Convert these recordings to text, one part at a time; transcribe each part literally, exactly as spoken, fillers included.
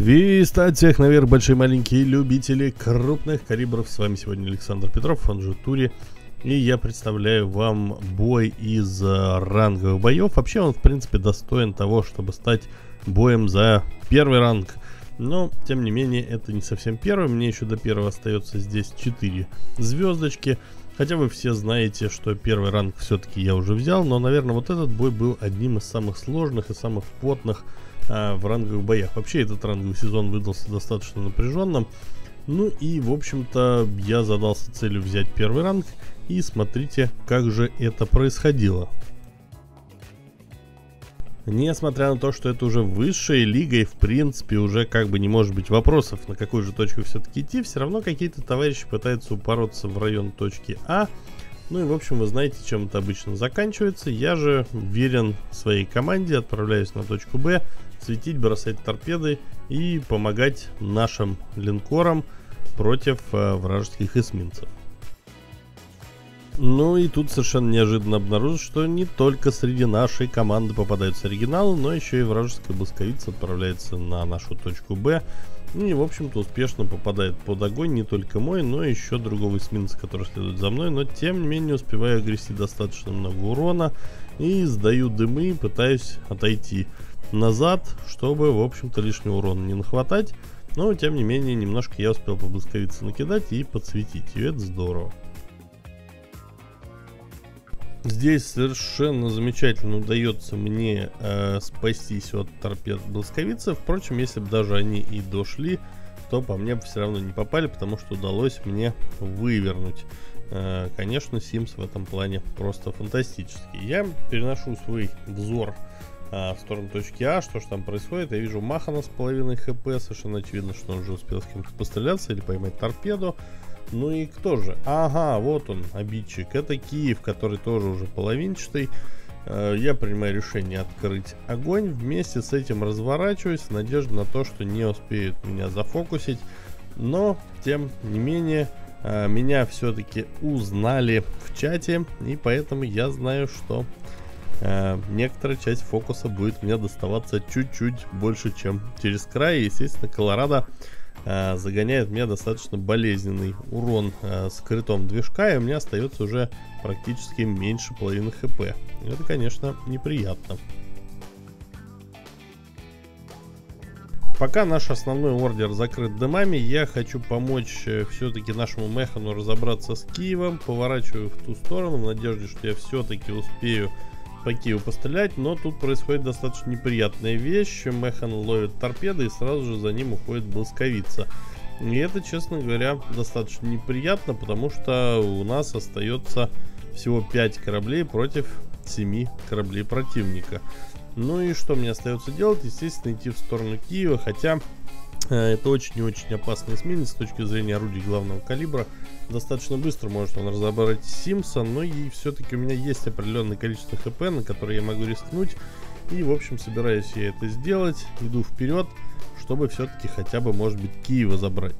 Вистать всех наверх, большие маленькие любители крупных калибров. С вами сегодня Александр Петров, он же Тури. И я представляю вам бой из э, ранговых боев. Вообще он в принципе достоин того, чтобы стать боем за первый ранг. Но тем не менее это не совсем первый. Мне еще до первого остается здесь четыре звездочки. Хотя вы все знаете, что первый ранг все-таки я уже взял. Но, наверное, вот этот бой был одним из самых сложных и самых потных а, в ранговых боях. Вообще этот ранговый сезон выдался достаточно напряженным. Ну и, в общем-то, я задался целью взять первый ранг. И смотрите, как же это происходило. Несмотря на то, что это уже высшая лига и в принципе уже как бы не может быть вопросов, на какую же точку все-таки идти, все равно какие-то товарищи пытаются упороться в район точки А. Ну и в общем вы знаете, чем это обычно заканчивается. Я же верен своей команде, отправляюсь на точку Б, светить, бросать торпеды и помогать нашим линкорам против э, вражеских эсминцев. Ну и тут совершенно неожиданно обнаружил, что не только среди нашей команды попадаются оригиналы, но еще и вражеская бласковица отправляется на нашу точку Б. И в общем-то успешно попадает под огонь не только мой, но и еще другого эсминца, который следует за мной. Но тем не менее успеваю огрести достаточно много урона и сдаю дымы, пытаюсь отойти назад, чтобы в общем-то лишнего урона не нахватать. Но тем не менее немножко я успел по бласковице накидать и подсветить, и это здорово. Здесь совершенно замечательно удается мне э, спастись от торпед бласковицы. Впрочем, если бы даже они и дошли, то по мне бы все равно не попали, потому что удалось мне вывернуть. Э, конечно, Sims в этом плане просто фантастический. Я переношу свой взор э, в сторону точки А. Что же там происходит? Я вижу Махана с половиной хп. Совершенно очевидно, что он уже успел с кем-то постреляться или поймать торпеду. Ну и кто же? Ага, вот он, обидчик. Это Киев, который тоже уже половинчатый. Я принимаю решение открыть огонь. Вместе с этим разворачиваюсь в надежде на то, что не успеют меня зафокусить. Но, тем не менее, меня все-таки узнали в чате. И поэтому я знаю, что некоторая часть фокуса будет мне доставаться чуть-чуть больше, чем через край. И, естественно, Колорадо загоняет мне достаточно болезненный урон э, с критом движка, и у меня остается уже практически меньше половины хп. Это, конечно, неприятно. Пока наш основной ордер закрыт дымами, я хочу помочь э, все-таки нашему Механу разобраться с Киевом. Поворачиваю в ту сторону в надежде, что я все-таки успею по Киеву пострелять, но тут происходит достаточно неприятная вещь. Механ ловит торпеды и сразу же за ним уходит бласковица. И это, честно говоря, достаточно неприятно, потому что у нас остается всего пять кораблей против семи кораблей противника. Ну и что мне остается делать? Естественно, идти в сторону Киева, хотя э, это очень и очень опасный эсминец с точки зрения орудий главного калибра. Достаточно быстро может он разобрать Симса, но и все-таки у меня есть определенное количество хп, на которое я могу рискнуть. И, в общем, собираюсь я это сделать. Иду вперед, чтобы все-таки хотя бы, может быть, Киева забрать.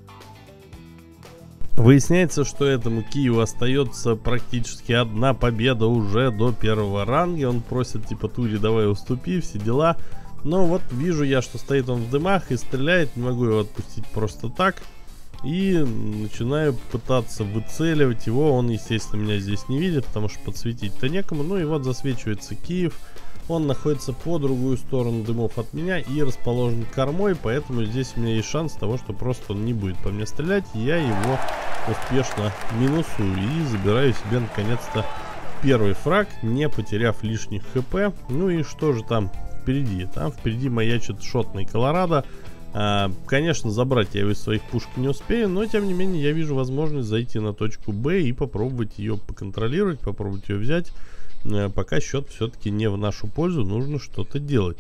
Выясняется, что этому Киеву остается практически одна победа уже до первого ранга. Он просит, типа, Тури, давай уступи, все дела. Но вот вижу я, что стоит он в дымах и стреляет. Не могу его отпустить просто так. И начинаю пытаться выцеливать его. Он, естественно, меня здесь не видит, потому что подсветить-то некому. Ну и вот засвечивается Киев. Он находится по другую сторону дымов от меня и расположен кормой. Поэтому здесь у меня есть шанс того, что просто он не будет по мне стрелять. Я его успешно минусую и забираю себе наконец-то первый фраг, не потеряв лишних хп. Ну и что же там впереди? Там впереди маячит шотный Колорадо. А, конечно, забрать я его из своих пушек не успею, но тем не менее я вижу возможность зайти на точку Б и попробовать ее поконтролировать, попробовать ее взять. А, пока счет все-таки не в нашу пользу, нужно что-то делать.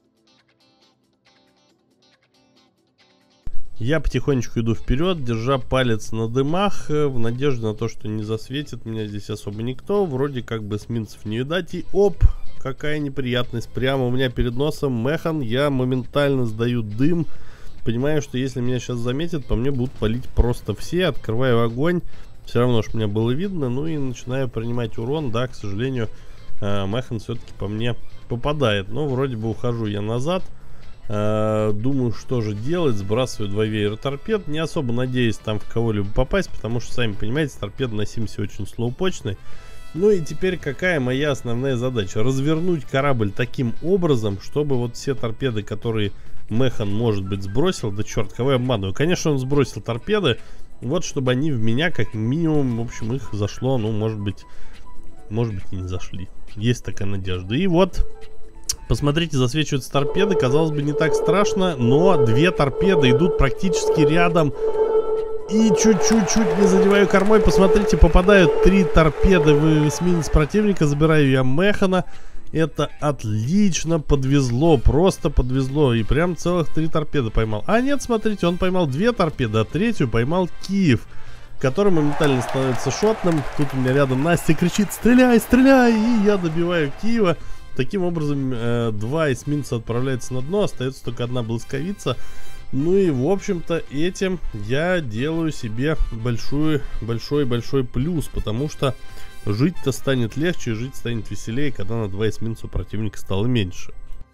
Я потихонечку иду вперед, держа палец на дымах, в надежде на то, что не засветит меня здесь особо никто. Вроде как бы эсминцев не видать, и оп! Какая неприятность, прямо у меня перед носом Механ. Я моментально сдаю дым. Понимаю, что если меня сейчас заметят, по мне будут палить просто все. Открываю огонь. Все равно ж меня было видно. Ну и начинаю принимать урон. Да, к сожалению, Механ все-таки по мне попадает. Но вроде бы ухожу я назад. Э, думаю, что же делать. Сбрасываю два веера торпед. Не особо надеюсь там в кого-либо попасть, потому что, сами понимаете, торпеды на Симсе очень слоупочные. Ну и теперь какая моя основная задача? Развернуть корабль таким образом, чтобы вот все торпеды, которые Механ, может быть, сбросил, да черт, кого я обманываю. Конечно, он сбросил торпеды, вот чтобы они в меня как минимум, в общем, их зашло, ну, может быть, может быть и не зашли. Есть такая надежда. И вот, посмотрите, засвечиваются торпеды, казалось бы, не так страшно, но две торпеды идут практически рядом. И чуть-чуть-чуть не задеваю кормой. Посмотрите, попадают три торпеды в эсминец противника. Забираю я Механа. Это отлично подвезло. Просто подвезло. И прям целых три торпеды поймал. А нет, смотрите, он поймал две торпеды, а третью поймал Киев, который моментально становится шотным. Тут у меня рядом Настя кричит: стреляй, стреляй. И я добиваю Киева. Таким образом, э, два эсминца отправляются на дно. Остается только одна блесковица. Ну и, в общем-то, этим я делаю себе большой, большой, большой плюс, потому что жить-то станет легче, жить станет веселее, когда на два эсминца у противника стало меньше.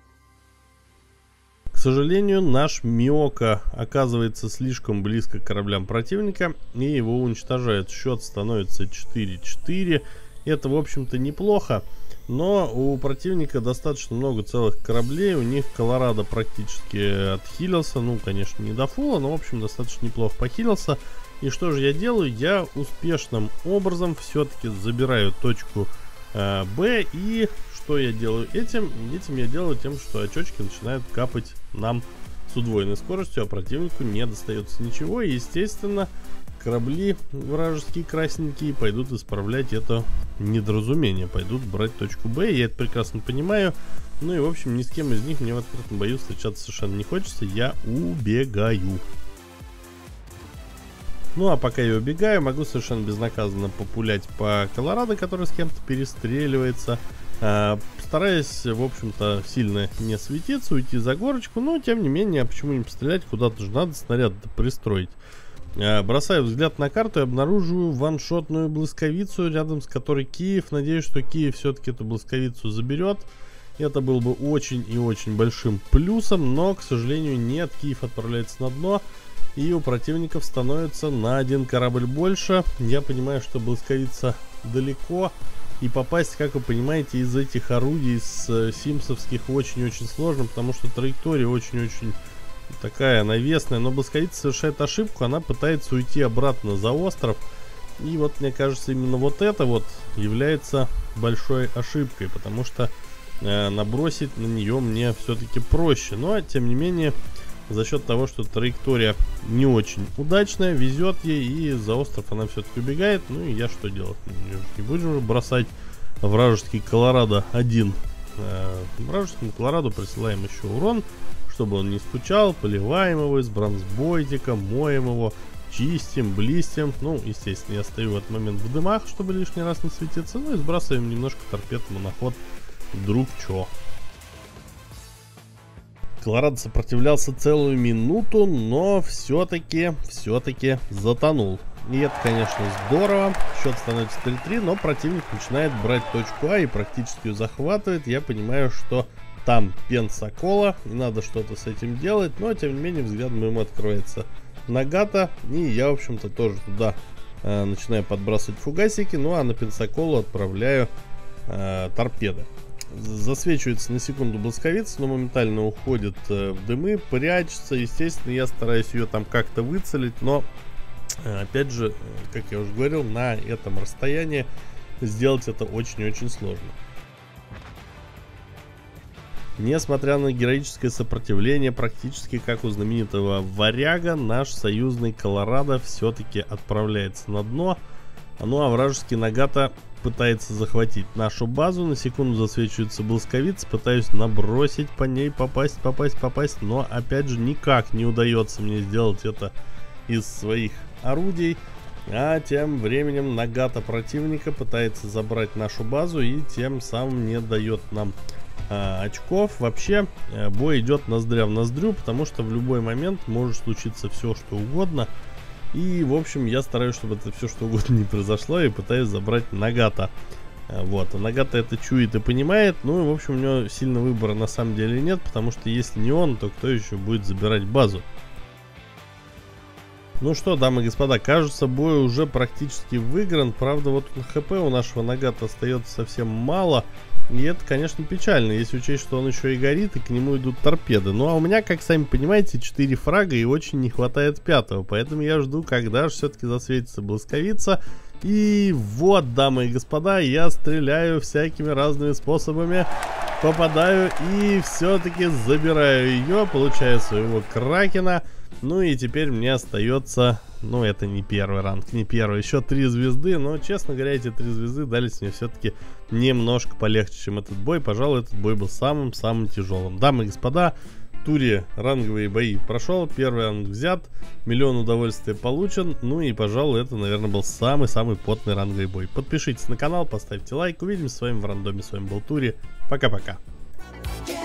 К сожалению, наш Миока оказывается слишком близко к кораблям противника, и его уничтожают. Счет становится четыре-четыре. Это, в общем-то, неплохо. Но у противника достаточно много целых кораблей. У них Колорадо практически отхилился. Ну, конечно, не до фула, но, в общем, достаточно неплохо похилился. И что же я делаю? Я успешным образом все-таки забираю точку э, Б. И что я делаю этим? Этим я делаю тем, что очечки начинают капать нам с удвоенной скоростью, а противнику не достается ничего. И, естественно, корабли вражеские красненькие пойдут исправлять это недоразумение, пойдут брать точку Б. Я это прекрасно понимаю. Ну и, в общем, ни с кем из них мне в открытом бою встречаться совершенно не хочется. Я убегаю. Ну а пока я убегаю, могу совершенно безнаказанно популять по Колорадо, который с кем-то перестреливается. А, стараясь, в общем-то, сильно не светиться, уйти за горочку. Но, тем не менее, а почему не пострелять? Куда-то же надо снаряд-то пристроить. Бросаю взгляд на карту и обнаруживаю ваншотную блесковицу, рядом с которой Киев. Надеюсь, что Киев все-таки эту блесковицу заберет. Это был бы очень и очень большим плюсом, но, к сожалению, нет. Киев отправляется на дно, и у противников становится на один корабль больше. Я понимаю, что блесковица далеко, и попасть, как вы понимаете, из этих орудий, с симсовских, очень-очень сложно, потому что траектория очень-очень такая навесная. Но блесковица совершает ошибку, она пытается уйти обратно за остров. И вот, мне кажется, именно вот это вот является большой ошибкой, потому что э, набросить на нее мне все-таки проще. Но, тем не менее, за счет того, что траектория не очень удачная, везет ей, и за остров она все-таки убегает. Ну и я что делать? Не будем же бросать вражеский Колорадо один. Э, вражескому Колорадо присылаем еще урон, чтобы он не стучал. Поливаем его из бронзбойтика, моем его, чистим, блистим. Ну, естественно, я стою в этот момент в дымах, чтобы лишний раз не светиться. Ну и сбрасываем немножко торпед ему на ход, вдруг чё. Колорадо сопротивлялся целую минуту, но все-таки, все-таки затонул. И это, конечно, здорово. Счет становится три-три, но противник начинает брать точку А и практически ее захватывает. Я понимаю, что там Пенсакола, и надо что-то с этим делать, но, тем не менее, взглядом ему открывается Нагата, и я, в общем-то, тоже туда э, начинаю подбрасывать фугасики, ну, а на Пенсаколу отправляю э, торпеды. Засвечивается на секунду блесковица, но моментально уходит э, в дымы, прячется. Естественно, я стараюсь ее там как-то выцелить, но, э, опять же, как я уже говорил, на этом расстоянии сделать это очень-очень сложно. Несмотря на героическое сопротивление, практически как у знаменитого Варяга, наш союзный Колорадо все-таки отправляется на дно. Ну а вражеский Нагата пытается захватить нашу базу. На секунду засвечивается блесковица, пытаюсь набросить по ней, попасть, попасть, попасть. Но опять же никак не удается мне сделать это из своих орудий. А тем временем Нагата противника пытается забрать нашу базу и тем самым не дает нам а, очков. Вообще а, бой идет ноздря в ноздрю, потому что в любой момент может случиться все что угодно. И в общем я стараюсь, чтобы это все что угодно не произошло, и пытаюсь забрать Нагата Вот, а Нагата это чует и понимает. Ну и, в общем, у него сильно выбора на самом деле нет, потому что если не он, то кто еще будет забирать базу? Ну что, дамы и господа, кажется, бой уже практически выигран. Правда, вот хп у нашего Нагата остается совсем мало. И это, конечно, печально, если учесть, что он еще и горит, и к нему идут торпеды. Ну а у меня, как сами понимаете, четыре фрага, и очень не хватает пятого. Поэтому я жду, когда же все-таки засветится блесковица. И вот, дамы и господа, я стреляю всякими разными способами. Попадаю и все-таки забираю ее, получаю своего кракена. Ну и теперь мне остается, ну это не первый ранг, не первый, еще три звезды. Но, честно говоря, эти три звезды дались мне все-таки немножко полегче, чем этот бой. Пожалуй, этот бой был самым-самым тяжелым. Дамы и господа, в туре ранговые бои прошел, первый ранг взят, миллион удовольствия получен. Ну и, пожалуй, это, наверное, был самый-самый потный ранговый бой. Подпишитесь на канал, поставьте лайк, увидимся с вами в рандоме. С вами был Тури, пока-пока.